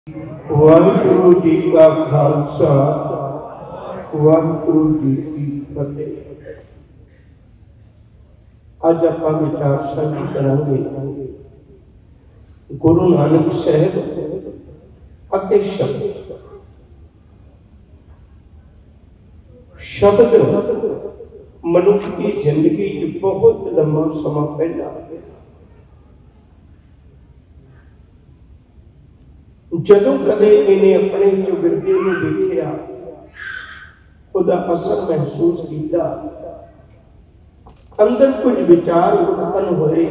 वाहिगुरु जी का खालसा वाहिगुरु जी की फतेह। अज आप विचार साझी करांगे गुरु नानक साहब अते शब्द। शब्द मनुख की जिंदगी बहुत लंबा समा पहला जदों कदे इन्हें अपने चौगिरदे में देखिया उदा असर महसूस किया, अंदर कुछ विचार उत्पन्न होए।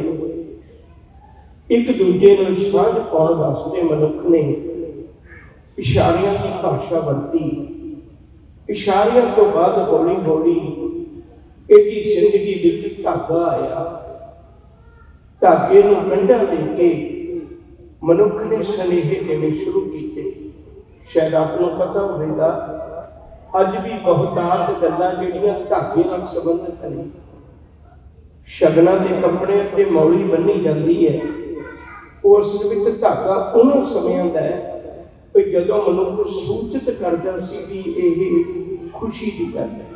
एक दूजे नाल साझ पाउण वास्ते मनुख ने इशारियां की भाषा वरती। इशारियां तो बाद हौली हौली इहदी जिंदगी विच धागा आया। धागे नूं गंढा दे के मनुख ने सनेहे देने शुरू किए। शायद आपको पता होगा अज भी बहुतात गल्लां जिहड़ियां धागे नाल संबंधित ने। शगना के कपड़े ते मौली बन्नी जाती है, उस विच धागा उन्होंने समयां दा है कि जदों मनुख सूचित करदा सी भी यह खुशी की गल है।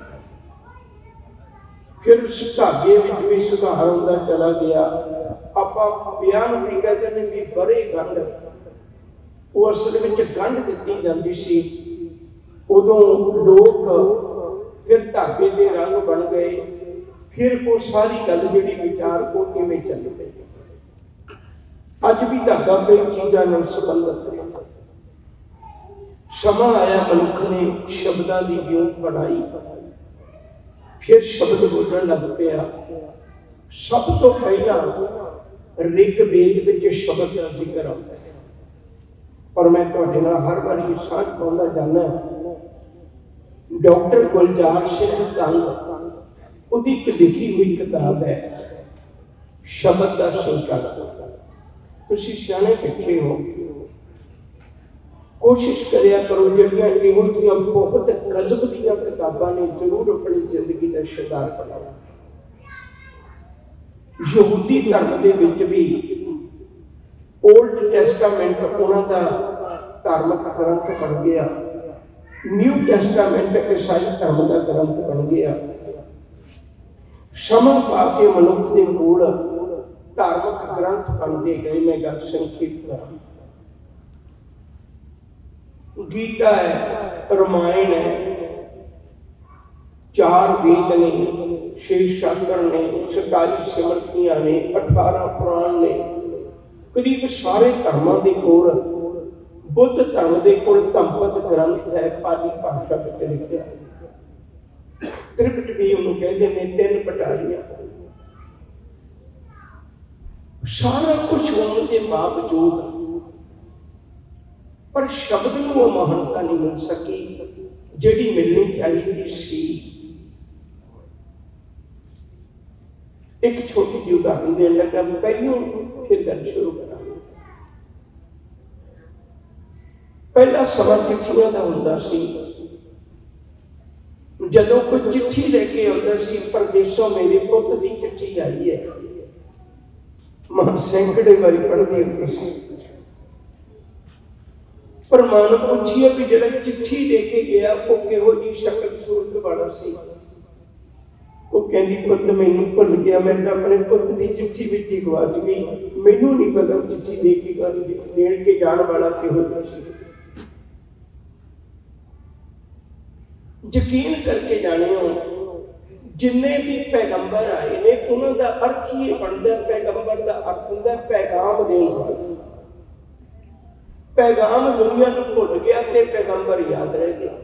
फिर उस धागे विच भी सुधार होंदा चला गया। आपां बयान भी कहते हैं भी बड़े गंढ, वो असल में गंढ दी जाती सी। उदों लोग फिर धागे के रंग बन गए। फिर वो सारी गल जिहड़ी विचार को इवें चल पई। अज भी धागा कई चीज़ां नाल संबंधित है। समा आया मनुख ने शब्दां की गिणती बनाई, फिर शब्द बोलण लग पिया। सब तो पहला ऋग्वेद विच शब्द का जिक्र आता है। और मैं तुहाडे नाल हर बारी साझ पाउंदा जाना, डॉक्टर गुलजार सिंह कंग उहदी एक लिखी हुई किताब है शब्द का संकल्प। तुसीं सियाणे बैठे हो, कोशिश करिया करो जिहड़ियां इहो जिहियां बहुत गजब दीयां किताबां ने जरूर अपनी जिंदगी का शिकार बनाओ। यहूदी धर्म के विच भी ओल्ड टेस्टामेंट उन्हां दा धार्मिक ग्रंथ बन गया। न्यू टेस्टामेंट ईसाई धर्म का ग्रंथ बन गया। समा पा के मनुख के कोल धार्मिक ग्रंथ बनते गए। मैं गल संक्षेप करा। गीता है, रामायण है, 4 वेद ने, 6 शास्त्र ने, 27 सिमरतियां ने, 18 पुराण ने। करीब सारे धर्मां दे कोल, बुद्ध धर्म के कोल धम्मपद ग्रंथ है, पाली भाषा में लिखा। त्रिपिटक भी उन्होंने कहते हैं 3 पटारियां। सारा कुछ होने के बावजूद पर शब्द में वो महानता नहीं मिल सकी जिहड़ी मिलनी चाहिए सी। एक छोटी जी उदाहरण देन लगा, पहलों फिर गल शुरू करा। पहला समा चिट्ठियां का हुंदा सी। जदों कोई चिट्ठी लेके आउंदा सी, परदेसों मेरे पुत की चिट्ठी आई है, मां सैकड़े बारी पढ़दी हुंदी सी। पर मां नूं पुछिए भी जिहड़ा चिट्ठी लेके गया वो किहो जी शक्ल सूरत वाला सी। वो कहती पुत मैनू भुल गया, मैं तो अपने पुत की चिट्ठी विच ही गवाच गई। मैनू नहीं पता चिट्ठी दे के देण के जाण वाला किहो जिहा सी। यकीन करके जाने हो जिन्ने भी पैगंबर आए ने उन्हों का अर्थ ही बनता। पैगंबर का अर्थ होंदा पैगाम देने वाला। पैगाम दुनिया को भुल गया तो पैगंबर याद रह गया।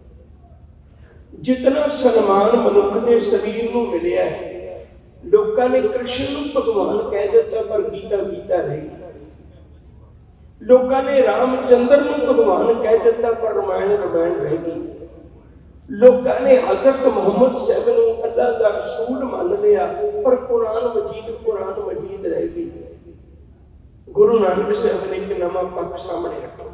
जितना सन्मान मनुख के शरीर को मिले, लोगों ने कृष्ण भगवान कह दिता पर गीता गीता रह गई। लोगों ने रामचंद्र भगवान कह दिता पर रामायण रामायण रह गई। लोगों ने हजरत मुहम्मद साहब को अल्लाह का रसूल मान लिया पर कुरान मजीद रह गई। गुरु नानक साहब ने एक नवा पक्ष सामने रखा।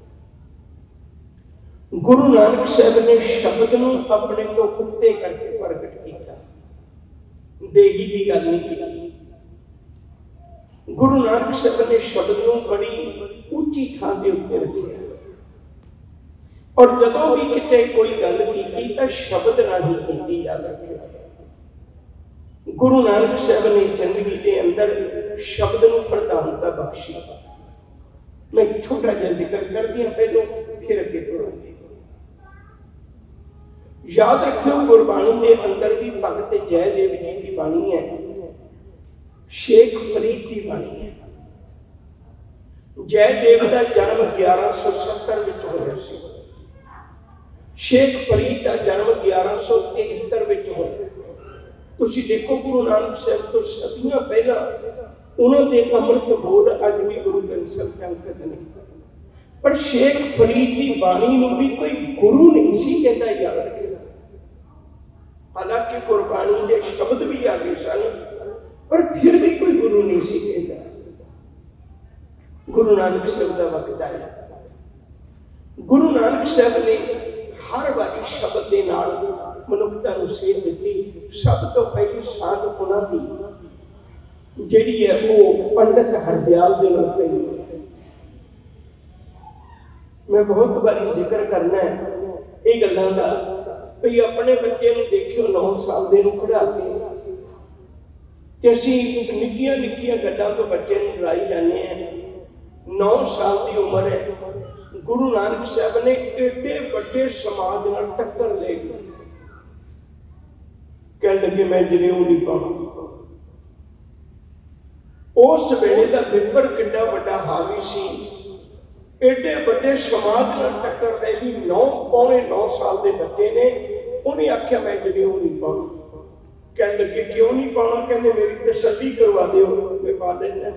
गुरु नानक साहब ने शब्द को अपने तो उत्ते करके प्रगट किया, देही की गल नहीं की। गुरु नानक साहब ने शब्द को बड़ी उच्च ਉੱਚੀ ਥਾਂ ਦੇ ਉੱਤੇ ਰੱਖਿਆ। और जदों भी किते कोई गल की तो शब्द राही की याद रखे। गुरु नानक साहब ने जिंदगी के अंदर शब्द को प्रधानता बख्शी। मैं छोटा जिहा जिक्र कर दिया पहलों, फिर अगे तुरांगे। याद रखियो गुरबाणी के अंदर भी भगत जयदेव जी की बाणी है, शेख फरीद की बाणी है। जयदेव का जन्म 1170 में होया सी, शेख फरीद का जन्म 1173 में होया। तुसीं देखो गुरु नानक साहब तो सदियां पहला उन्होंने अमृत बोल अज भी गुरु ग्रंथ साहिब च अंकित नहीं, पर शेख फरीद की बाणी नूं भी कोई गुरु नहीं सी कहता। याद रखेगा, हालांकि गुरबाणी के शब्द भी आ गए सन, पर फिर भी कोई गुरु नहीं सी कहता। गुरु नानक साहब का वक्त आया। गुरु नानक साहब ने हर बारी शब्द के नाल मनुखता नूं सेध दित्ती। सब तो पहली साध उन्हां दी जिहड़ी है वो पंडित हरदयाल दे नाल पई। मैं बहुत बारी जिक्र करना है ये गल्लां दा, भई अपने बच्चे नूं देखियो 9 साल दे नूं पढ़ा के ते असीं निक्कियां निक्कियां गल्लां तो बच्चे नूं डराई जाने हैं। 9 साल की उम्र है, गुरु नानक साहब ने एडे बड़े समाज नाल टक्कर ले ली। कह लगे मैं जनेऊ नहीं पाना। उस वेले का पेपर कितना बड़ा हावी सी, एडे बड़े समाज नाल टक्कर ले ली। 9 साल के बच्चे ने, उन्हें आख्या मैं जनेऊ नहीं पाना। कह लगे क्यों नहीं पाना? कहते मेरी तसल्ली करवा दो, मैं पा देना।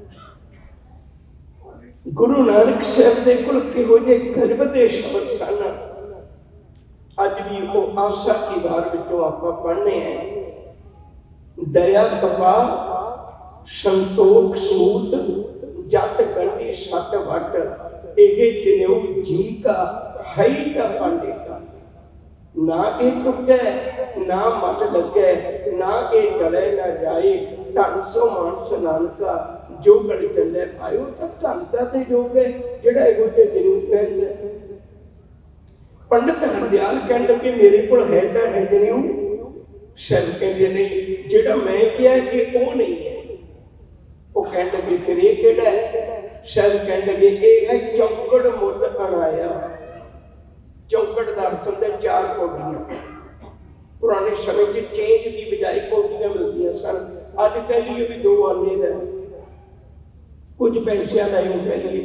गुरु नानक साहब के कोल किहो जे गजब दे शब्द सन। अज भी वो आसा की बार विचों आपां पढ़ने हैं। दया कपा संतोख सूत जत गंढी सत वट, एहे जनेऊ जी का है का पांडे का। ना ये टुटे ना मत लगे, ना ये टले ना जाए। धन सो मानस नानका जो गल चले पायो, तब धनता ते जोग है जिहड़ा इहो जिहा जनेऊ पहनदा। पंडित हरदयाल कहण लगे मेरे कोल है तां है जनेऊ। साहब कहंदे नहीं, जिहड़ा मैं किहा कि वो नहीं है। वो कहण लगे फिर ये किहड़ा है? साहब कहण लगे ये है चौकड़ मुल अणाया। चौकड़ का अर्थ होंदा 4 कौडियां। पुराने समय च चेंज की बजाय कौडियां मिलदियां सन। अज कह लीए भी 2 आने का, कुछ पैसों का यूं कह लीए।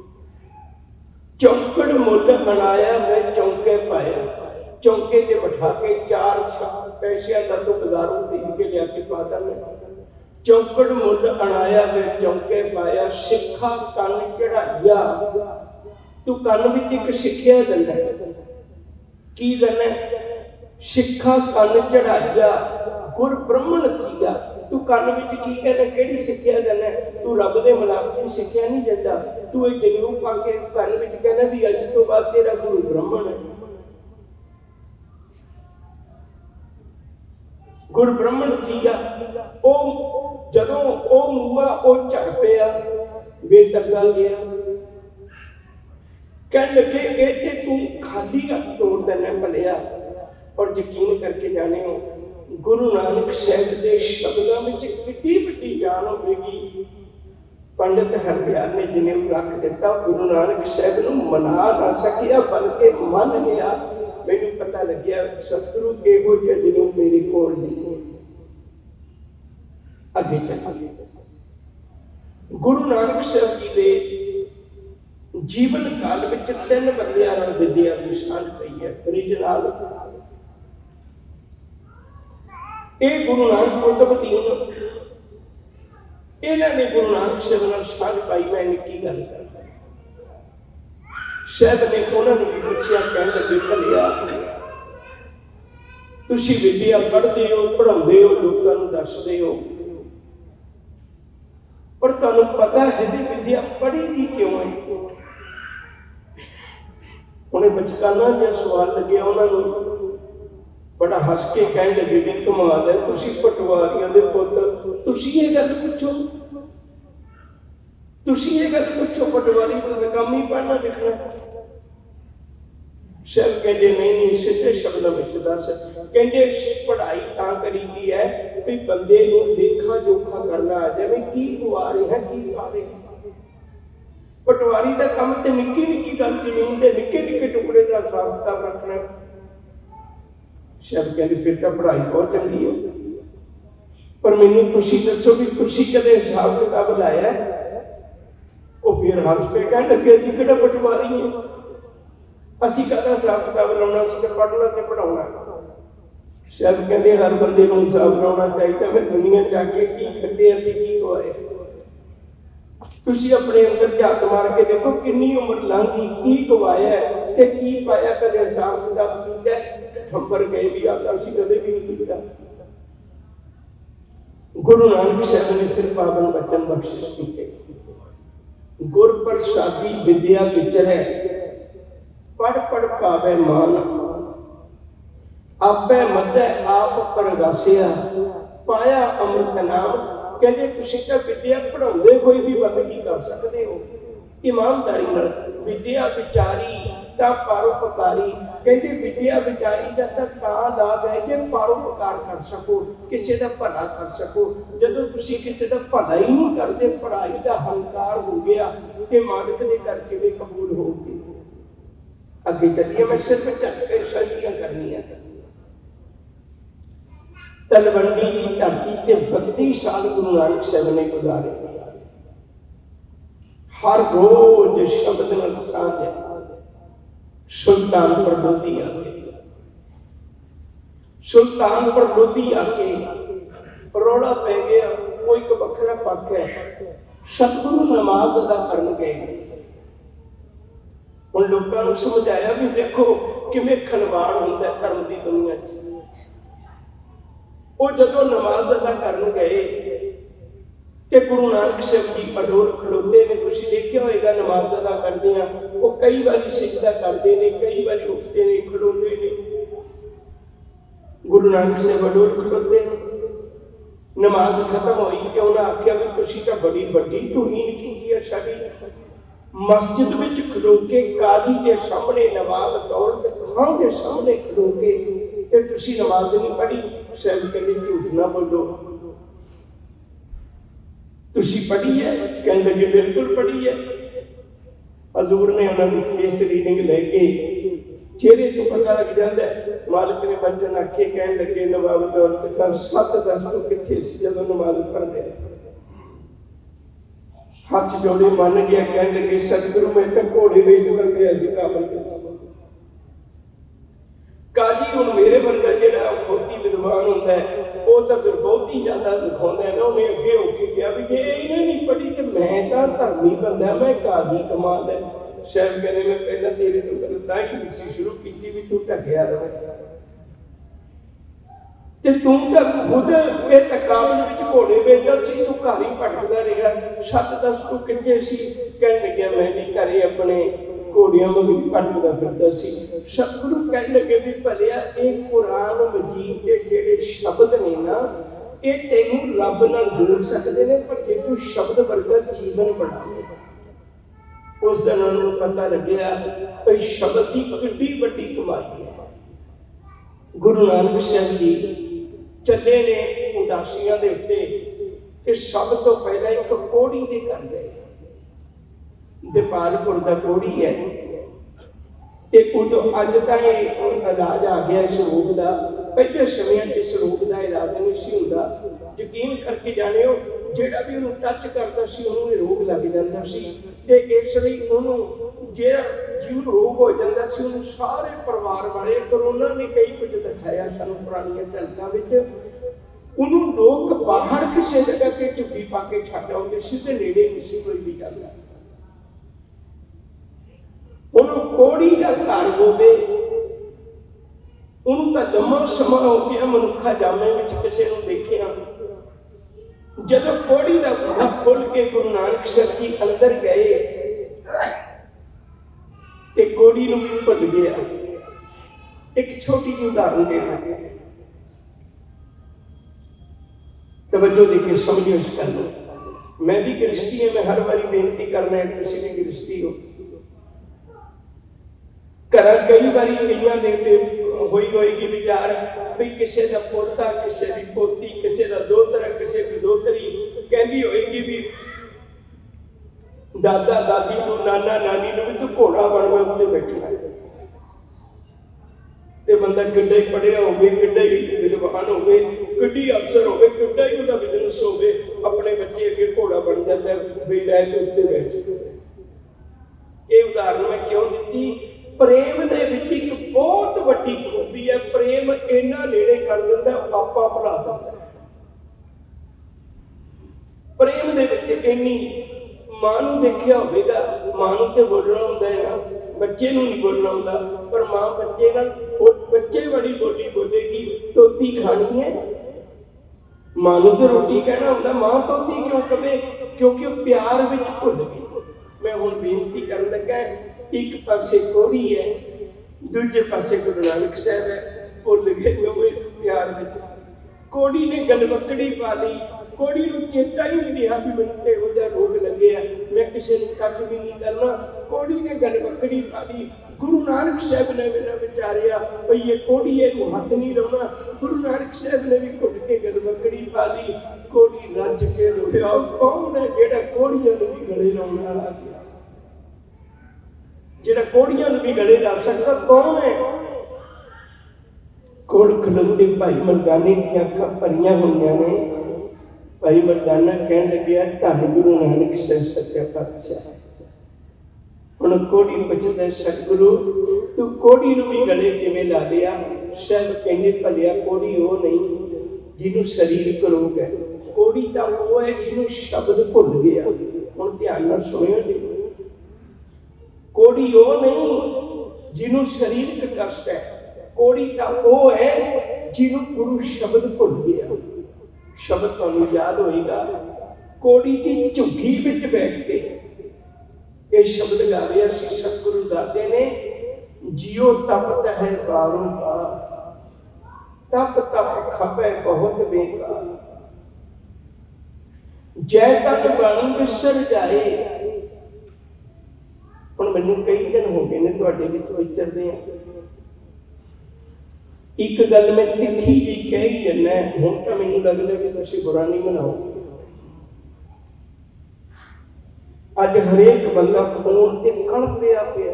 चौकड़ मुल बनाया मैं चौके पाया। चौके से बैठा के 4 पैसों का तो बाजारों खरीद के लिया के पा देना। चौकड़ मुल अणाया मैं चौके पाया, सिखा कन चढ़ाइया। तू कन विच एक सिक्ख्या दिंदा, की दिंदा? सिखा कन चढ़ाइया गुर ब्रह्मण थीया। तू कन विच की कहना? किहड़ी सिक्ख्या दिंदा? तू रब दे मिलाप दी सिक्ख्या नहीं दिंदा। तू ये जनेऊ पा के कन विच कहना भी अज तो बाद तेरा गुरु ब्रह्मण है। गुर ब्रह्मण थीया। ओ जदों ओ मूआ ओ झड़ पिया, बेदगा गया। कह लगे इत्थे तू खाली हथ तोड़ देना भलिया। और यकीन करके जाने हो गुरु नानक साहब के शब्दों में कितनी बड़ी जान होगी। पंडित हरदयाल ने जनेऊ रख दिता। गुरु नानक साहब को मना ना सकिया, बल्कि मन गया। मैनू पता लग्या सतगुरु इहो जिहा जनेऊ मेरे कोल नहीं है। अगे चलिए। गुरु नानक साहब जी के जीवन काल में 3 बंदियां नाल विद्या की साझ पई है। ब्रिज नाल ये गुरु नानक कुतुबुद्दीन, इन्हां ने गुरु नानक साहब नाल साझ पाई। मैं निक्की गल कर साहब ने उन्होंने भी पूछा, कहण लगे भलिया तुसीं विद्या पढ़दे हो, पढ़ाउंदे हो, लोकां नूं दसदे हो, पर तुहानूं पता है कि विद्या पढ़ी दी क्यों है? उन्हें बचकाना जो सवाल लगे उन्होंने बड़ा हस के कह लगे कि कमाल है, तुसीं पटवारियां दे पुत्त, तुसीं ये गल पूछो। तुसी ये गल पुछो पटवारी का काम ही पढ़ना लिखना। सर कहते नहीं नहीं सीधे शब्दों में दस कहते पढ़ाई तां करीदी है भी बंदे नूं लेखा जोखा करना आ जाए की गवा रहे हैं की पा रहे हैं। पटवारी का काम तो निक्की निक्की गल जमीन के निक्के निक्के टुकड़े का हिसाब किताब रखना। सर कहते फिर तो पढ़ाई बहुत चंगी है पर मैनूं तुसी दसो भी तुसी कदे हिसाब किताब लाया। वो फिर हस पे कह लगे जी कि पटवारी है असी कहना हिसाब किताब लाना पढ़ना तो पढ़ाना। शायद कहते हर बंदे को हिसाब लाना चाहिए मैं दुनिया जाके की खड्डे की गवाए। तुसी अपने अंदर झात मार के देखो कितनी उम्र लंघी की गवाया ते की पाया कदे हिसाब किताब किया ठंबर गए भी आता असी कदे भी नहीं किया। गुरु नानक साहब ने फिर पावन वचन बख्शिश किए गुर प्रसादी विद्या विचरै पढ़ पढ़ पावे मान आपे मध्य आप परगासिया पाया अमृत नाम। कहते तुसी तो विद्या पढ़ाउंदे कोई भी बंदगी कर सकते हो ईमानदारी नाल विद्या विचारी ता परोपकारी। कहते विद्या विचारी का ता लाभ है कि परोपकार कर सको किसी का भला कर सको। जदों तुसी किसी का भला ही नहीं करते पढ़ाई का हंकार हो गया कि मालिक ने करके भी कबूल होगी। अगे चलिए मैं सिर्फ झटके शादियां करनी है। तलवंडी की धरती के 32 साल गुरु नानक साहब ने गुजारे। हर रोज शब्द नाल साध है सुल्तानपुर लोधी आके रोड़ा पै गया कोई एक बखरा पक्ष है सतगुरु नमाज अदा करन गए। उन लोगों को समझाया भी देखो किवें खलवाड़ होंदा है धर्म की दुनिया च। वो जदों नमाज अदा करन गए कि गुरु नानक साहब जी अडोल खलोते ने। तुसीं देखिया होएगा नमाज अदा करते हैं वो कई बार सिजदा करते हैं कई बार उठते हैं खलोते हैं। गुरु नानक साहब अडोल खलोते हैं। नमाज खत्म हुई कि उन्हें आख्या भी तुसीं तां बड़ी वड्डी तुहीन की है साडी मस्जिद विच खलो के काजी के सामने नवाब दौलत खां के सामने खलो के ते तुसीं नमाज नहीं पढ़ी। साहब कहते झूठ ना बोलो तुसी पढ़ी है कहने लगे बिल्कुल पढ़ी है। हजूर ने उन्होंने फेस रीडिंग लेके चेहरे तो पता लग जाता है। मालिक ने बच्चन आखे कहने लगे नवाब दौलत खान 7 10 तो कितने जदों नमाज पढ़ते हाथ जोड़े मान गया कहने लगे सतगुरु मैं तो घोड़े बेच कर गया जी काबल काजी हूँ मेरे वर्गा जो खोटी विद्वान होता है वो तो फिर बहुत ही ज्यादा दिखाता है ना। उन्हें अगे होके गया भी जे इन्हें नहीं पढ़ी तो मैं तो धर्मी बंदा मैं काजी कमाल है। साहब कहते मैं पहला तेरे तो गल तां ही शुरू की भी तू ढकिया रहे ते तू तो खुद ये तकाबल विच घोड़े बेचदा सी तू घर ही भटकदा रहा 7 10 तू किथे सी कहने लगे मैं भी घरे अपने घोड़ियां मगरी भटकदा फिरदा सी। सतगुरु कहने लगे भी भलिया एक कुरान मजीद के जेड़े शब्द ने ना ये तेनू रब नाल जोड़ सकते हैं पर जे तू शब्द वर्गा जीवन बनावे। उस दिन उन्होंने पता लग्या कि शब्द की कितनी बड़ी कमाई है। गुरु नानक साहब जी चले ने उदासियां दे उत्ते कि सब तो पहला एक कोड़ी दे कर गए दीपालपुर का कोड़ी है उदो अज तक इलाज आ गया इस रोग का। पहले समय इस रोग का इलाज नहीं सी हुंदा। यकीन करके जाने जेड़ा भी उन्होंने टच करता सी उन्होंने रोग लग जाता सी ते इसलिए उन्होंने जिन्होंने रोग हो जाता सी उन्होंने सारे परिवार वाले कोरोना ने कई कुछ दिखाया सानू पुरानियां झलकां विच। उन्होंने लोग बाहर किसी जगह के झुग्गी पा के छड्ड आउंदे सीधे नेड़े नहीं सी कोई भी जांदा। उन्होंने कोड़ी का घर होवे उन्होंने लम्मा समा हो गया मनुखा जामे विच किसी नूं देखिया। जदों कोड़ी का बूहा खोल के गुरु नानक साहब जी अंदर गए ते कोड़ी नूं भी भुल गया। एक छोटी जी उदाहरण देना तवज्जो देके समझियो इस गल नूं। मैं भी गृहस्थी है, मैं हर बारी बेनती करना है, तुसीं भी गृहस्थी हो। घर कई बारी कई होई होएगी विचार भी किसी का पोता, किसी की पोती, किसी का दोहरा, किसी की दोहतरी कहती होएगी भी दादा दादी को, नाना नानी को भी तू घोड़ा बन मैं उत्ते बैठना है। ते बंदा किड्डा ही पढ़िया होवे, किड्डा ही विद्वान होवे, किड्डी अफसर होवे, किड्डा ही उहदा बिजनेस होवे, अपने बच्चे अगे घोड़ा बन जाता है भी लै के उत्ते बैठ। ये उदाहरण मैं क्यों दी? प्रेम दे विच एक बहुत वड्डी खूबी है, प्रेम इन्ना नेड़े कर दिंदा आपा भुला दिंदा। प्रेम दे विच इन्नी मां नूं देखिया होवेगा, मां नूं ते बोलना हुंदा है ना, बच्चे नूं नहीं बोलना हुंदा, पर मां बच्चे नाल बच्चे बड़ी बोली बोलेगी, तोती खानी है। मां नूं ते रोटी कहना हुंदा, मां तोती क्यों कहे? क्योंकि वो प्यार विच भुल गई। मैं हुण बेनती करन लगा, एक पासे कोड़ी है, दूजे पासे गुरु नानक साहब है, भुल गए दोवें प्यार विच। कोड़ी ने गलवकड़ी पा ली, कोड़ी नूं चेता ही नहीं रहा भी मैनूं ते इहो जिहा रोग लगे है, मैं किसी नूं टच भी नहीं करना। कोड़ी ने गलवकड़ी पा ली, गुरु नानक साहब ने भी ना विचारिया भई ये कोड़ी नूं हथ नहीं लाउणा, गुरु नानक साहब ने भी घुट के गलवकड़ी पा ली, कोड़ी रज के रोया। कौन है जिहड़ा कोड़ियां नूं भी गले लाउण वाला आ गया, जिहड़ा कोड़ियां नूं भी गले ला सकदा कौन है? कोल खलोते भाई मर्दाने दी अखां भरियां होईयां ने। भाई मर्दाना कहन लग्या, धन गुरु नानक साहब सच्चा पातशाह। हुण कोड़ी पुछदा, सतगुरु तू कोड़ी नूं भी गले किवें ला लिया? साहब कहंदे, भलिया कोड़ी वो नहीं जिन्हों शरीरक रोग है, कोड़ी तां वो है जिन्हों शब्द भुल गया। हुण ध्यान नाल सुणिओ जी, कोड़ी वो नहीं जिन्हों शरीरक कष्ट है, कोड़ी तां वो है जिन्हों गुरु शब्द भुल गया। शब्द तुहानूं याद होएगा, कोड़ी की झुग्गी विच बैठ के ये शब्द गा रहा सी सतगुरु दाते ने, जियो तपत है बारों बार, तप तप खपे बहुत बेकार, जै तन बाणी विसर जाए। हुण मैनूं कई दिन हो गए ने तुहाडे विच विचरदे आ, एक गल मैं तिखी जी कह ही जाना, हुण तां मैनूं लगदा कि तुसीं बुरा नहीं मनाओगे। अज हरेक बंदा फोन ते कलपिया पिया,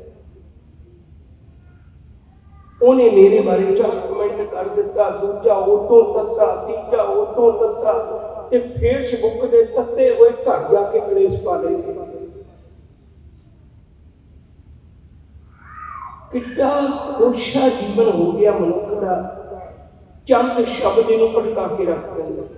उन्हें मेरे बारे 4 कमेंट कर दिता, दूजा उतों तत्ता, तीजा उतों तत्ता, ते फेसबुक दे तत्ते हुए घर जाके कलेश पा लेंगे। कितना खुशा जीवन हो गया मनुख का, चंद शब्द इन्हूं भड़का के रख देंगे।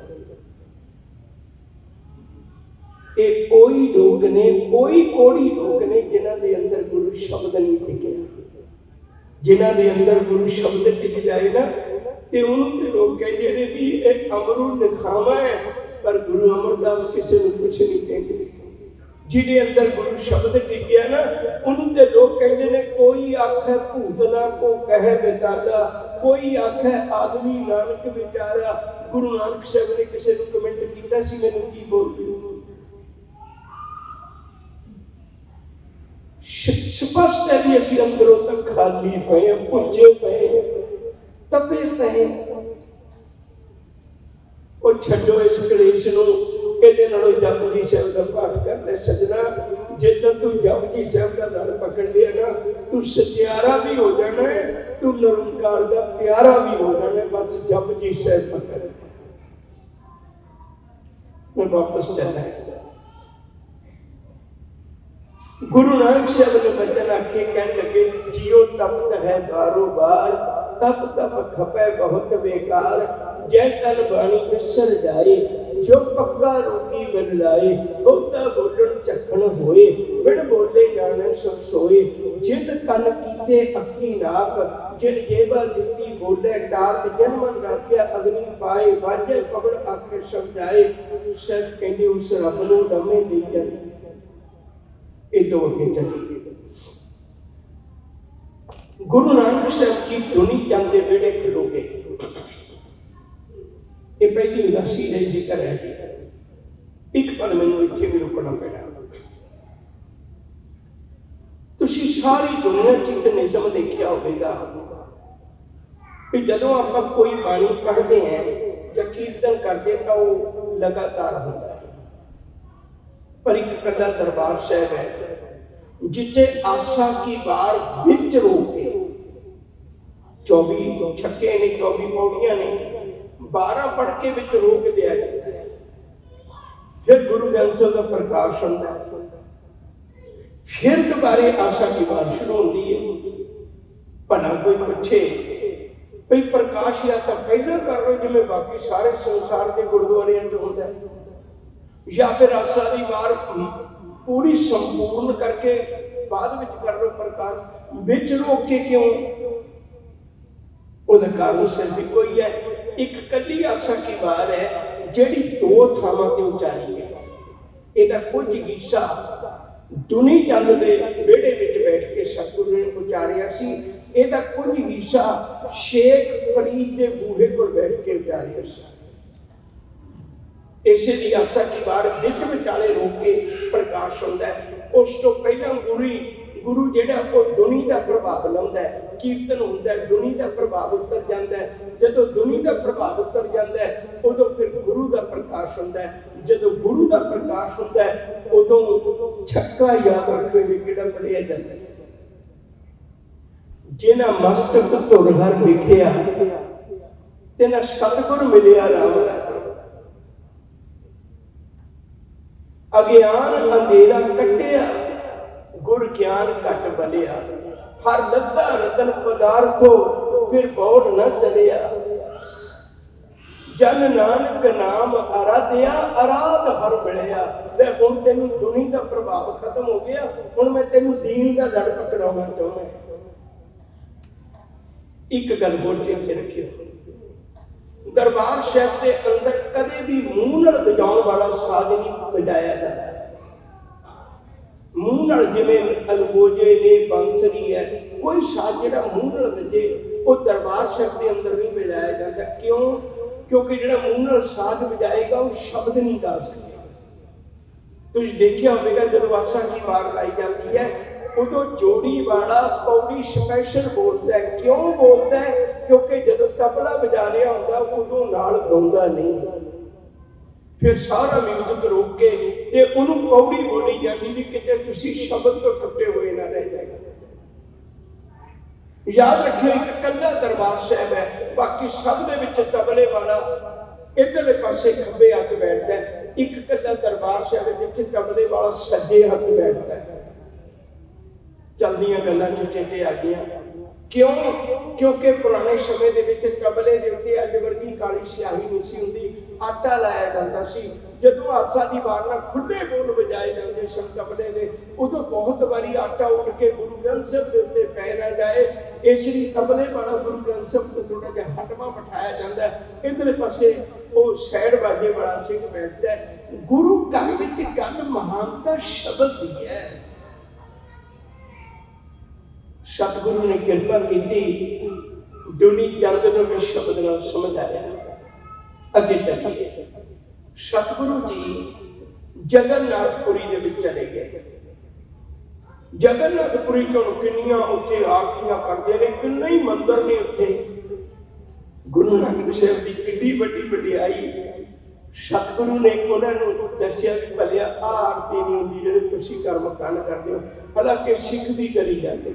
कोई लोग ने, कोई कोड़ी लोग ने जिन्हां दे अंदर गुरु शब्द नहीं टिके, जिन्हां दे अंदर गुरु शब्द टिक जाए ना ते उन्होंने ते लोग कहते हैं भी एक अमरू निखावा है, पर गुरु अमरदास किसी को कुछ नहीं कहते। जिहदे अंदर गुरु शब्द टिक गया ना, उन्होंने ते लोग कहते हैं कोई आखे भूतना को कहे बेदादा, कोई आखे आदमी नानक बेचारा। गुरु नानक साहब ने किसी को कमेंट किया सी, मैनूं की बोलदे हो? स्पष्ट है भी असीं अंदरों तक खाली पे, भुजे पे, तपे पे। और छड्डो इस कलेश नूं, इहदे नालों जपजी साहिब दा पाठ कर ले सजना। जिद्दां तू जपजी साहिब दा लड़ पकड़ लिया ना, तू सत्यारा भी हो जाना है, तू निरंकार दा प्यारा भी हो जाना है। बस जपजी साहिब पकड़, मैं वापस चलना है। गुरु नानक साहब ने बचन आखे, कहने लगे, जियो तपत है बारो बार, तप तप खपे बहुत बेकार, जय तन बाणी विसर जाए, जो पक्का रोगी मिल लाए, बहुता बोलन चखण होए, बिन बोले जाने सो सोए, जिद कन कीते अखी नाक, जिन जेबा दिती बोले टाक, जन मन राख्या अग्नि पाए, वाजे पवन आखे समझाए। सब कहते उस रब नूं दमे दी जाए। ये दो अगे चली गुरु नानक साहब जी धुनी चंद के बेड़े खलो गए। ये पहली उदासी का जिक्र है। एक पल मैनूं इत्थे भी रुकना पैना। तुसीं सारी दुनिया च एक निज़म देखिया होवेगा कि जदों आपां कोई बाणी पढ़ते हैं या कीर्तन करते तो वो लगातार होता है, पर एक कला दरबार साहब है जिथे आशा की बार विच रोक के 24 छक्के ने 24 पौड़ियां ने 12 पढ़ के विच रोक दिया जाता है। फिर गुरु ग्रंथ साहिब का प्रकाश होता है, फिर दोबारे आशा की बार शुरू होती है। भला कोई पूछे भाई प्रकाश या तो पहला कर लो जिवें बाकी सारे संसार के गुरुद्वारियां च होता है, या फिर आशा की बार पूरी संपूर्ण करके बाद विच कर लो प्रकाश, विच रोक के क्यों? उसका कारण सिर्फ इको ही है, एक कली आशा की बार है जिहड़ी दो थावां ते उचारी है। इहदा कुछ हिस्सा दुनी चंद के विहड़े विच बैठ के सतगुरु ने उचारिया सी, इहदा कुछ हिस्सा शेख फरीद के बूहे को बैठ के उचारिया सी। इसे दी आशा की बार विच विचाले रोक के प्रकाश होता है। उस तो पहला गुरु जिहड़ा वो दुनी का प्रभाव लाउंदा है, कीर्तन होंदा है, दुनी का प्रभाव उतर जाता है। जदों दुनी का प्रभाव उतर जाता है उदों फिर गुरु का प्रकाश होता है। जदों गुरु का प्रकाश होता है उदों छक्का याद रखो किहड़ा पढ़िया जाता है, जिन्हां मस्तक धुर हर विखिया तिन्हां सतगुर मिलिया राम राजे। अज्ञान अंधेरा कटिया गुर ज्ञान घट बलिया, हर लद्दा रतन पदार्थो फिर बौड़ न चलिया। जन नानक नाम आराध्या आराध हर मिलिया। हुण तेनू दुनी का प्रभाव खत्म हो गया, हुण मैं तेनू दीन का लड़ पकड़ाना चाहना। एक गल होर चेते रखियो, दरबार साहिब के अंदर कदे भी मूँह नाल बजाउण वाला साज नहीं बजाया जाता। मूँह नाल जिवें अलगोजे ने बांसुरी है, कोई साज जिहड़ा मूँह नाल बजे वो दरबार साहिब के अंदर नहीं बजाया जाता। क्यों? क्योंकि जिहड़ा मूँह नाल साज बजाएगा वो शब्द नहीं गा सकेगा। तुसीं देखिया होवेगा जदों आशा की बार लाई जाती है उदों जोड़ी वाला पौड़ी स्पैशल बोलता है। क्यों बोलता है? क्योंकि जदों तबला बजा रहा होंदा उदों नाल गाउंदा नहीं, फिर सारा म्यूजिक रोक के ते उन्होंने पौड़ी बोली जाती भी किते तुसीं शब्द तो टुटे हुए ना रह जाए। याद रखियो एक कल्ला दरबार साहिब है, बाकी सब दे विच तबले वाला इधरले पासे खब्बे हाथ बैठता है। एक कल्ला दरबार साहिब जिथे तबले वाला सज्जे हाथ बैठता है। चलदियां गल्लां चेते आ गईयां। क्यों? क्योंकि पुराने समय दे विच तबले दे उत्ते अज वर्गी काली स्याही नहीं सी हुंदी, आटा लाया जाता सी। जदों आशा की बार नाल खुले बोल बजाए जाते सन तबले दे, उदों बहुत बारी आटा उड़ के गुरु ग्रंथ साहिब दे उत्ते पै ना जाए, इसलिए तबले वाला गुरु ग्रंथ साहिब तो थोड़ा जिहा हटवा बिठाया जाता है। इधरले पासे वो सैड बाजे वाला सिंह बैठता है। गुरु घर विच गल महानता शब्द दी है। सतगुरु ने कृपा की, दुनी चंद नूं भी शब्द नाल समझ आया। अगे चलिए, सतगुरु जी जगन्नाथपुरी दे विच चले गए। जगन्नाथपुरी तो किन्नियां उत्थे आरतियां करदे ने, किन्ने ही मंदिर ने उत्थे। गुरु नानक साहिब की किड्डी वड्डी वडियाई सतगुरु ने उन्होंने दसिया कि भलिया आरती नहीं होंदी जिहड़े तुसीं कर्म कांड करदे हो, हालांकि सिख भी करी जाते।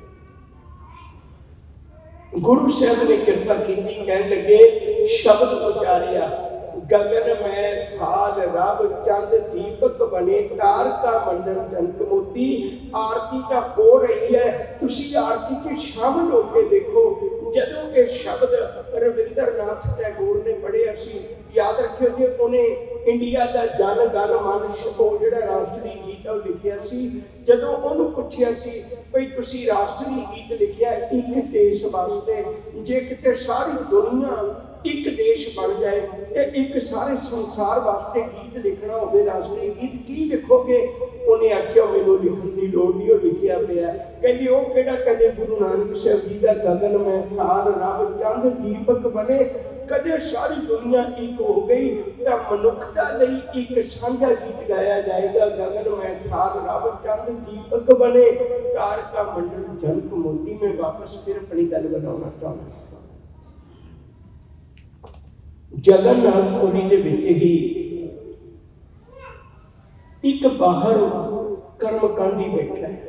गुरु साहब ने कृपा की, कहन लगे शब्द उचारिया, गगन में थाल रब चंद दीपक बने, तार का मंडल जनक मोती। आरती का हो रही है, तुसी आरती के शामिल होकर देखो। जदों के शब्द रविंद्रनाथ टैगोर ने पढ़िया सी, याद रखियो जी, उन्हें इंडिया का जन गण मन शको जिहड़ा राष्ट्रीय गीत है लिखिया सी। जदों उन्होंने पूछिया सी भाई तुसी राष्ट्रीय गीत लिखिया एक देश वास्ते, जे किते सारी दुनिया एक देश बन जाए, एक सारे संसार वास्ते गीत लिखना हो, राष्ट्रीय गीत की लिखोगे? उन्हें आख्या मैनू लिखने की लोड़ नहीं, वो लिखिया पिया। कहते वो केड़ा? कहते गुरु नानक साहब जी का गगन में थाल रब चंद दीपक बने, कदे सारी दुनिया एक हो गई तो मनुखता लई एक साझा गीत गाया जाएगा। गगन में थाल रब चंद दीपक बने, कार का मंडल जनक मोती में वापस फिर अपनी गल बनाना चाहता। जगन्नाथपुरी दे विच ही एक बाहर कर्मकांडी बैठा है,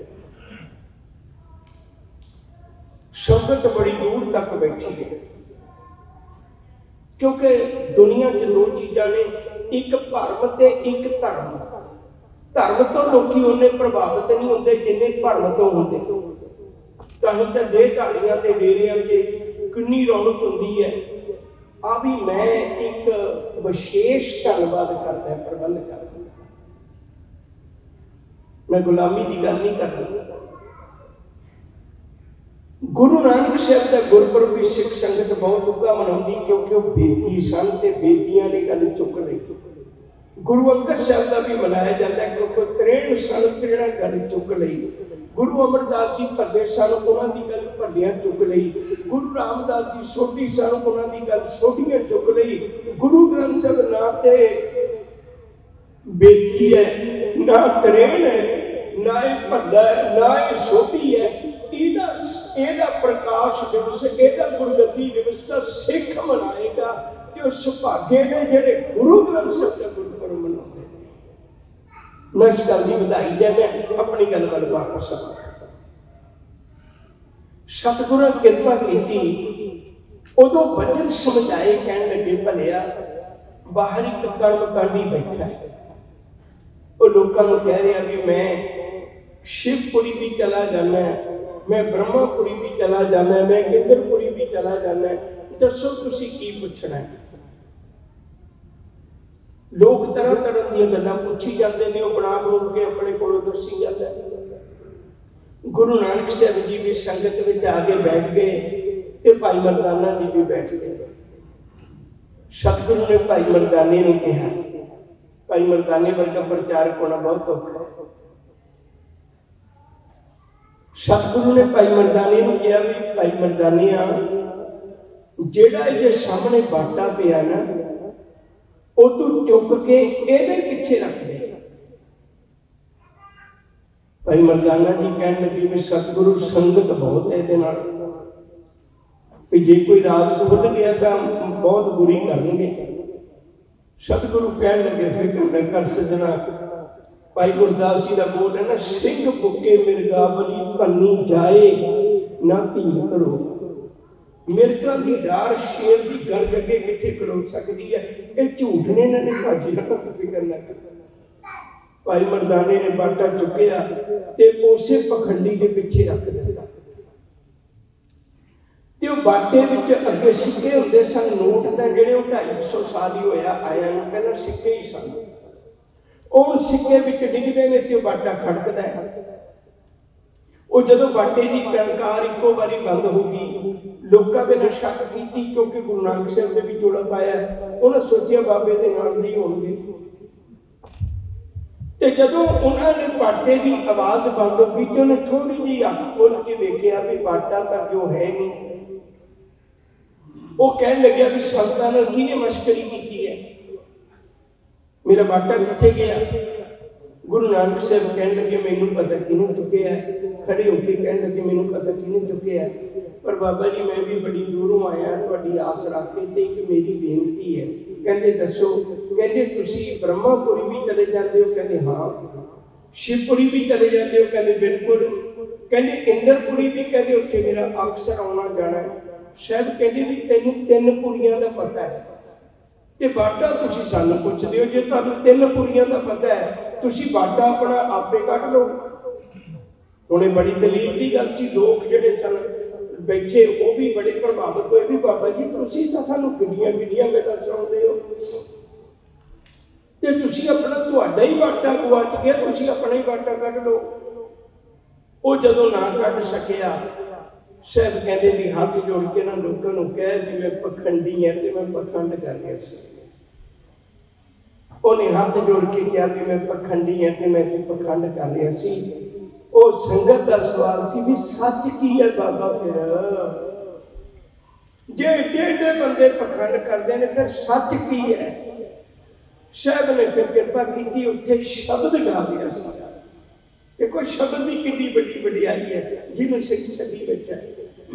संगत बड़ी दूर तक बैठी है, क्योंकि दुनिया च दो चीज़ां ने, एक भरम ते एक धर्म। धर्म तो लोग उन्ने प्रभावित नहीं होते जिन्ने भरम तो होते। कहीं तो देहधारियां के डेरियां से कितनी रौनक होती है। आ भी मैं एक विशेष धन्यवाद करता है प्रबंध करता, मैं गुलामी की गल नहीं करता। गुरु नानक साहब का गुरपुरब भी सिख संगत बहुत उगा मनाउंदी, क्योंकि वो बेदी सन ते बेदियां ने गल चुक लई। गुरु अंगद साहब का भी मनाया जाता है, क्योंकि 63 सन किहड़ा गल चुक लई। गुरु अमरदास जी भले सन, उन्होंने गल भलियां चुक लई। गुरु रामदास जी सोढ़ी सन, उन्होंने गल सोढ़ियां चुक लई। गुरु ग्रंथ साहब ना ते बेदी है, ना 63 है, ना ये भला है, ना ये सोढ़ी है। एदा प्रकाश दिवस, एदा गुरगद्दी दिवस का सिख मनाएगा कि उस भागे ने जेडे गुरु ग्रंथ साहब का गुरपुरब मनाते हैं। मैं इस गल की बधाई देना, अपनी गल वाल वापस आ। सतगुरु कृपा की, उदों वचन समझाए, कहने लगे भलिया बाहर एक कर्मकांडी बैठा है, वो लोगों को कह रहा भी मैं शिवपुरी भी चला जाना है, मैं ब्रह्मापुरी भी चला जाना है, मैं इंद्रपुरी भी चला जाना है, दसो तुसी की पूछना है। लोग तरह तरह दी गल्लां पूछी जाते हैं, वो बना बना के अपने कोलों दसी जाता है। गुरु नानक साहब जी भी संगत में आके बैठ गए, तो भाई मर्दाना जी भी बैठ गए। सतगुरु ने भाई मर्दाने को कहा, भाई मर्दाने वर्गा प्रचारक होना बहुत औखा है। सतगुरु ने भाई मर्दाने को कहा भी भाई मर्दाने जेड़ा ये सामने बाटा पिया ना, वो तू चुक के एदे पीछे रख दे। भाई मर्दाना जी कहने लगे भी सतगुरु संगत बहुत है, जे कोई रात खुल गया तो बहुत बुरी करेंगे। सतगुरु कहने लगे फिक्र न कर सजना, भाई गुरदास जी का बोल है ना, सिंह बुके मिर्गावली भन्नी जाए ना धीर करो। मिर्गा की डार शेर की गर्ज अगे किथे खड़ो सकती है, ये झूठ ने इन्होंने भाजी ना फिक्र न कर। भाई मर्दाने ने बाटा चुकया ते उसे पखंडी के पीछे रख दिता। ते बाटे विच अगे सिक्के होंदे सन, नोट तां जिहड़े 250 साल ही होया आया नूं, पहलां सिक्के ही सन। उन सिक्के विच डिगदे ने ते बाटा खड़कदा है। वो जदों बाटे की टंकार इको बारी बंद हो गई, लोगों ने शक की, क्योंकि गुरु नानक साहब ने भी चोला पाया, उन्होंने सोचा बाबे के नाल नहीं होंगे। तो जदों उन्होंने बाटे की आवाज बंद हो गई, तो उन्हें थोड़ी जी अख खोल के देखा भी बाटा तो जो है नहीं। वो कह लगे भी संतां नाल किहने मश्करी की है, मेरा बाटा किथे गया। गुरु नानक साहब कह लगे मैनू पता किने चुके है, खड़े होके कह लगे मैनू पता किने चुके है, पर बाबा जी मैं भी बड़ी दूरों आया तुहाडी आस रख के, ते एक मेरी बेनती है। कहते दसो, कहते तुसी ब्रह्मापुरी भी चले जाते हो, कहते हाँ। शिवपुरी भी चले जाते हो, कहते बिल्कुल। कहते इंद्रपुरी भी, कहते उत्थे मेरा अक्सर आना जाना है। शायद कहते भी तेनू 3 पुरियां का पता है, ते बाटा तुसी सानू पुछदे हो, जे तुहानू 3 पुरियां का पता है तुसी बाटा अपना आपे कट लो। हुणे बड़ी दलील की गल सी, लोग जिहड़े सन बैठे वो भी बड़े प्रभावित होए भी बाबा जी तुसी सानू किड्डियां किड्डियां गल्लां सुणाउंदे हो, ते तुसी अपना तुहाडा ही बाटा गुआच गया, तुसी अपना ही बाटा कट लो। वो जदों ना कट सकिया, साहब कहते भी हाथ जोड़ के ना लोगों को कह भी मैं पखंडी है तो मैं पखंड कर रहा सी। उन्हें हाथ जोड़ के कहा भी मैं पखंडी है तो मैं पखंड कर रहा सी। वो संगत का सवाल सी भी सच की है बाबा फिर जे एडे बंदे पखंड करते हैं फिर सच की है। साहब ने फिर कृपा की उत्थे शब्द गा दिया कि कोई शब्द की कितनी बड़ी वडियाई है जिन्होंने सिख छड़ी बैठा है।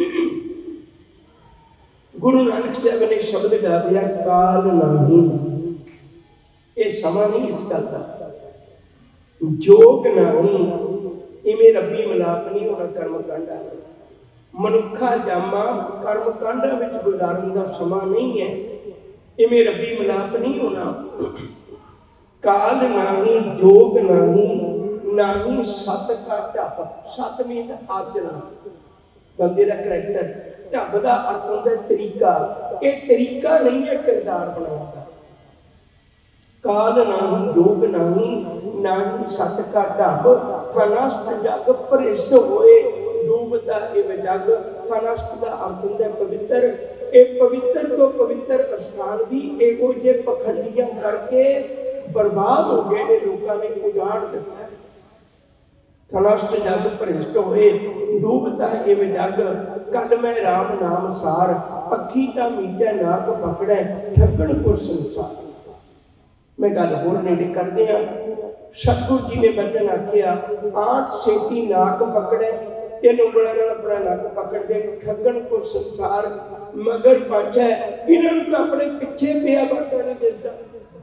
गुरु नानक साहब ने शब्द गा दिया काल नहीं, ये समा नहीं इस गल का, जोग नहीं, इवें रब्बी मिलाप नहीं होना कर्म कांडा, मनुखा जामा कर्म कांडा विच गुजारन का समा नहीं है, इवें रब्बी मिलाप नहीं होना। काल नहीं, जोग नहीं, नहीं सत का ढप, सत मीन आचरण बंदे का करैक्टर, ढप का अर्थ होता है तरीका, ये तरीका नहीं है किरदार बनाने का। काल नहीं, जोग नहीं, नहीं सत का ढप, फनस्त जग भ्रिष्ट होए डूबता इव जग। फनस्त का अर्थ होता है पवित्र, ये पवित्र तो पवित्र स्थान भी एहो जे पखंडियां करके बर्बाद हो गए ने, लोगों ने उजाड़ दिता। फनस्त जग भ्रिष्ट होए डूबता इव जग, कद मैं राम नाम सार, अखी ता मीटे नाक पकड़े ठगण को संसार। मैं गल होर नेड़े करते हैं। सतगुरु जी ने बचन आखिया आठ सेती नाक पकड़े, तीन उंगलों नाल अपना नक पकड़ दे ठगण को संसार। मगर पाछा इन्होंने तो अपने पिछे पिया बाटा नहीं दिसदा,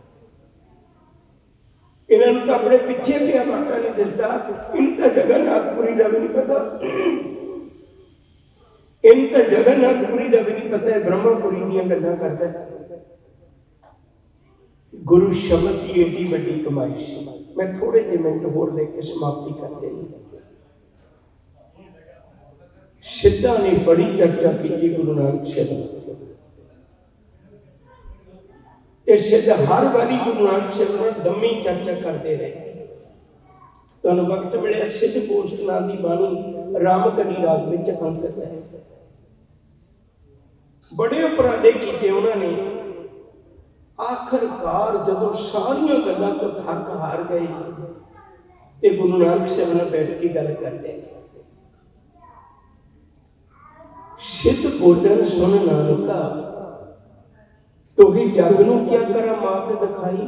इन्होंने तो अपने पिछे पिया बाटा नहीं दिसदा। इनका जगन्नाथपुरी का भी नहीं पता, इनका जगन्नाथपुरी का भी नहीं पता है, ब्रह्मपुरी दी गल्लां करदा है। गुरु शब्द की एडी वड्डी कमाई सी। मैं थोड़े जे मिनट होर लेके समाप्ति कर देनी। सिद्धा ने बड़ी चर्चा की गुरु नानक साहब, सिद्ध हर बारी गुरु नानक साहब ने लम्मी चर्चा करते रहे। तुहानूं वक्त मिले सिद्ध गोष्ठ नाम की बाणी रामकली राग में अंकित है। बड़े उपराले किए उन्होंने। आखिरकार जदों सारिया गल्लां तो थक हार गए तो गुरु नानक साहब ने बैठ के गल करते, सिद्ध बोलन सुन नानका, तो ही जग नूं क्या करा मात दिखाई।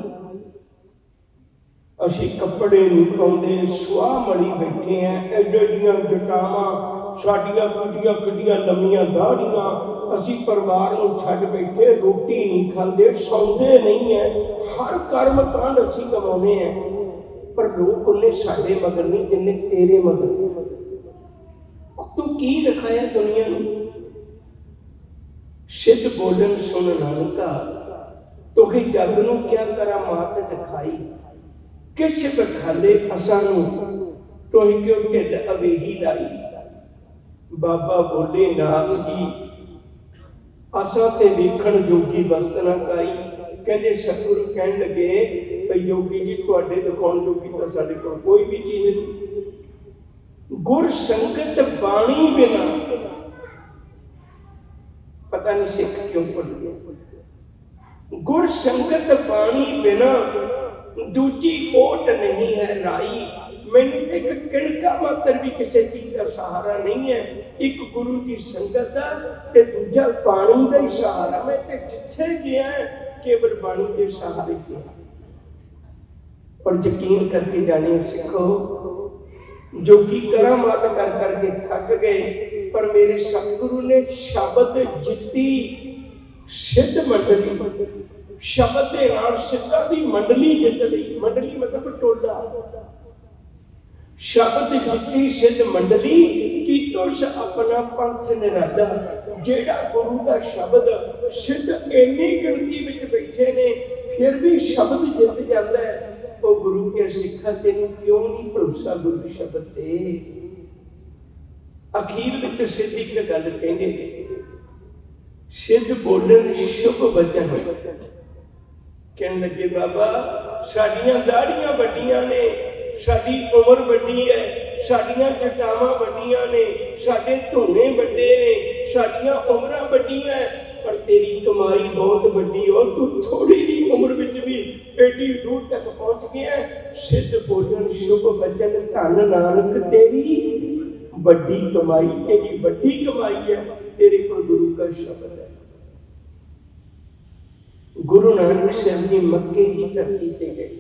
असी कपड़े नहीं पाउंदे, सुआह मड़ी बैठे हैं, एडियां जटावां, साडियां किड्डियां किड्डियां लम्मियां दाढ़ियां, असी परिवार नूं छड्ड बैठे, रोटी नहीं खांदे, सौंदे नहीं है, हर कर्म कांड असी कमाउने हैं, पर लोग उन्हें साडे मगर नहीं जिन्ने तेरे मगर। तू की दिखाया दुनिया नूं? सिद्ध बोलन सुन नानका, तो ही जग नूं क्या करा मात दिखाई। किस बखाले असां नूं तो ही क्यों ढिल अवेही लाई। बाबा बोले नाथ जी असा ते वेखण जोगी वस्त ना पाई। कहते सतगुरु कहन लगे भाई योगी जी तुहाडे दिखाउण जोगी तां साडे कोल कोई भी चीज नहीं। गुर संगत बाणी बिना, पता नहीं सिख क्यों पढ़ गए, गुर संगत बाणी बिना दूजी ओट नहीं है राई। मैंने एक किणका मात्र भी किसी चीज का सहारा नहीं है, एक गुरु की संगत है, दूजा पानी का ही सहारा। मैं तो जिथे गया केवल पानी के सहारे गया। और यकीन करके जाने सिखो, जो कि करामात कर करके थक गए, पर मेरे सतगुरु ने शब्द जिती सिद्ध मंडली, शब्द के नाल सिद्धां दी मंडली जित ली। मंडली मतलब टोला। शब्द जिती सिद्ध मंडली की तुस अपना पंथ निराला। जेड़ा गुरु का शब्द सिद्ध इन्नी गिनती में बैठे ने फिर भी शब्द जित जाता है, वो गुरु के सिखा तेन क्यों नहीं भरोसा गुरु शब्द ते। अखीर में सिद्ध एक गल कहंदे, सिद्ध बोलन शुभ वचन। कहने लगे बाबा साडियां दाढ़ियां वड्डियां ने, साडी उम्र वड्डी है, साडियां जटावां वड्डियां ने, साडे धुने वड्डे ने, साडियां उमरां वड्डियां है, पर तेरी कमाई बहुत वड्डी हो। तू थोड़ी जी उम्र विच भी एडी दूर तक पहुंच गया। सिद्ध बोलन शुभ वचन धन नानक तेरी वड्डी कमाई, तेरी वड्डी कमाई है, तेरे को गुरु का शब्द है। गुरु नानक साहब जी मक्के की धरती ते गए।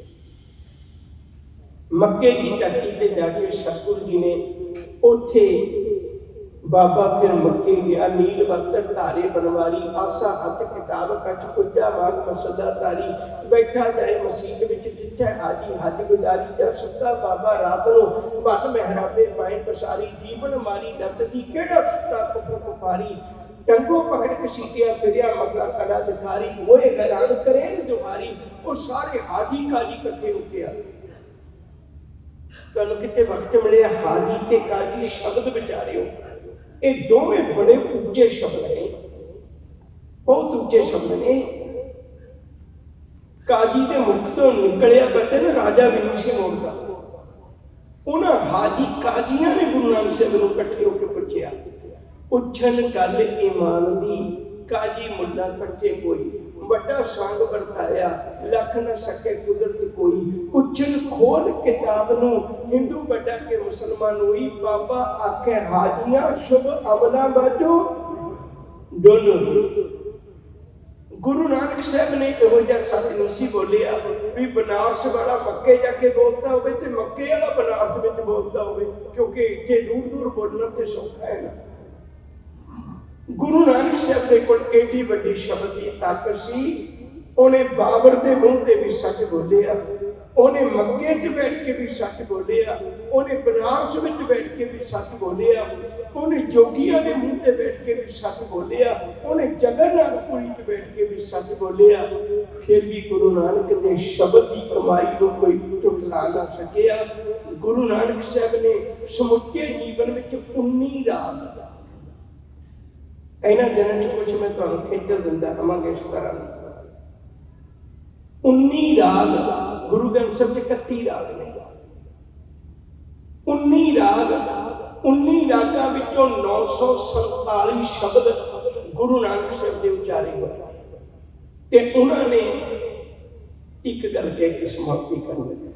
मक्के की धरती ते जाके सतगुरु जी ने उथे बाबा फिर मक्के गया, नील वस्त्र धारे बनवारी, आसा हथ किताब कच कुजा माग मसला तारी, बैठा जाए मसीत विच जिथे हाजी हज गुजारी, जब सुता बाबा रात नूं बद मेहराबे पाए पसारी, जीवन मारी दत्त दी केड़ा सुता कुपर कुपारी, टंगो पकड़ कसीटिया फिरिया मगला कड़ा दिखारी, होए हैरान करें जुहारी। वो सारे हाजी काजी इकट्ठे हो गया। तुहानू किते वक्त मिले हाजी ते काजी शब्द विचारे हो, ये दोवें बड़े ऊंचे शब्द ने, बहुत ऊंचे शब्द ने। काजी के मुख तो निकलिया बचन राजा वीर सिंह होगा। उन्होंने हाजी काजिया ने गुरु नानक साहब को इकट्ठे होकर पूछा, पुछन गल ईमान दी काजी मुला कट्ठे कोई, बड़ा संग वरताया लख न सके कुदरत कोई, पुछन खोल किताब नू हिंदू बड़ा के मुसलमान हुई, बाबा आखे हाजियां शुभ अमला बाजो दोनों। गुरु नानक साहब ने इहो जिहा सच नहीं सी बोलिया भी बनारस वाला मक्के जाके बोलता हो ते मक्के वाला बनारस में बोलता हो, क्योंकि इतने दूर दूर बोलना तो सौखा है ना। गुरु नानक साहब के कोल एडी वड्डी शब्द की ताकत सी, उन्हें बाबर के मुंह से भी सच बोलिया, उन्हें मक्के च बैठ के भी सच बोलिया, उन्हें बनारस में बैठ के भी सच बोलिया, उन्हें जोगिया के मुंह से बैठ के भी सच बोलिया, उन्हें जगन्नाथपुरी च बैठ के भी सच बोलिया। फिर भी गुरु नानक के शब्द की कमाई को कोई टुटला ना सकिया। गुरु नानक साहब ने समुचे जीवन में 19 राग, इन्हां दिनों च कुछ मैं तुहानूं खेचल दिंदा रहांगा इस तरह 19 राग गुरु ग्रंथ साहिब च 31 राग ने। 19 राग, 19 रागां विचों 947 शब्द गुरु नानक साहब दे उचारे होए ते उन्होंने एक गल कह के समाप्ति कर दी।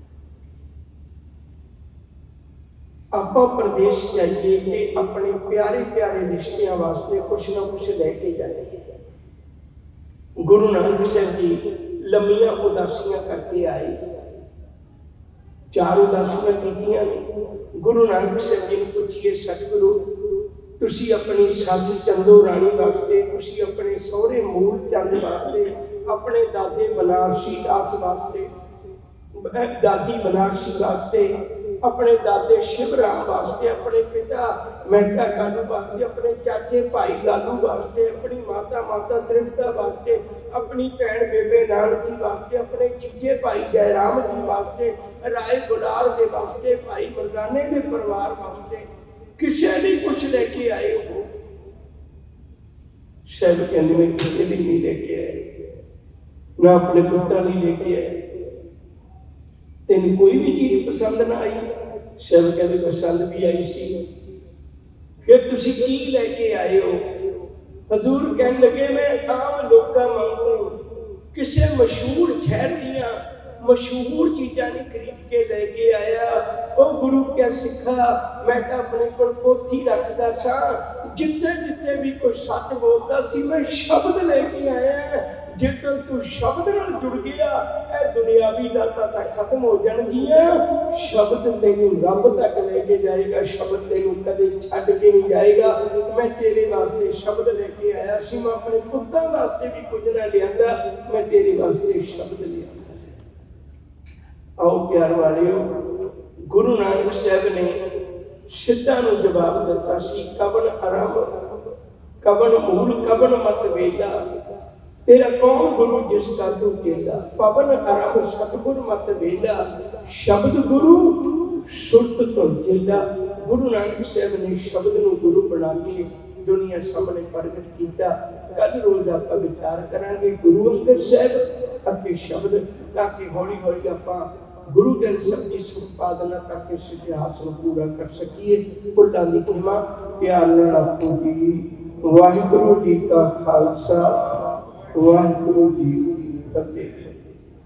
आप प्रदेश जाइए कि अपने प्यारे प्यारे रिश्तियों वास्ते कुछ ना कुछ लेके जाइए। गुरु नानक साहब जी लंबियां उदासियां करके आए, 4 उदासियां कीतियां ने। गुरु नानक साहब जी ने पूछिए, सतगुरु तुसी अपनी सस चंदो राणी वास्ते, तुसी अपने सोहरे मूल चंद वास्ते, अपने दादे बनारसी दास वास्ते, दादी बनारसी वास्ते, अपने दादे शिवराम वास्ते, अपने पिता मेहता कालू वास्ते, अपने चाचे भाई लालू वास्ते, अपनी माता माता त्रिपता वास्ते, अपनी भैन बेबे नानकी वास्ते, अपने जीजे भाई जयराम जी वास्ते, राय गुलार के वास्ते, भाई मरदाने के परिवार वास्ते, किसी भी कुछ लेके आए हो। शायद कहने में किसी भी नहीं लेके आए, ना अपने पुत्रा नहीं लेके आए। तेन कोई भी चीज पसंद ना आई? शायद कहते पसंद भी आई सी। फिर तुसी की लेके आए हो? हजूर कह लगे मैं आम लोगों वांगू किसी मशहूर शहर दियां मशहूर चीज़ां नहीं खरीद के लेके आया। ओ गुरु क्या सिखा, मैं तो अपने को पोथी रखता सा, जिथे जिथे भी कोई सच बोलता सी मैं शब्द लेके आया। जिद्दों तू शब्द नाल जुड़ गया, ए दुनियावी दाता तक खत्म हो जाएगियां, शब्द तेनू रब तक लेके जाएगा, शब्द तेनू कदे छड्ड के नहीं जाएगा। मैं तेरे वास्ते शब्द लेके आया सी, मैं अपने पुत्तां वास्ते भी कुछ ना लियांदा, मैं तेरे वास्ते शब्द लिया। आओ प्यार वालियो, गुरु नानक साहब ने सिद्धा नूं जवाब दिता सी, कवन आरंभ कवन मूल कवन मत वेदा, तेरा कौन गुरु जिसका तू चेला, पवन आरंभ सतगुर मत वेदा, शब्द गुरु सुरत तो चेला। गुरु नानक साहब ने शब्द नूं गुरु बना के दुनिया सामने प्रगट किया। कल रोज आप विचार करांगे गुरु अंगद साहब अपने शब्द, ताकि हौली हौली आप गुरु ग्रंथ साहिब की संपादना करके इस इतिहास को पूरा कर सकिए। भुलां दी खिमा प्यार नाल आखो जी वाहिगुरू जी का खालसा वाहिगुरू जी की फतेह।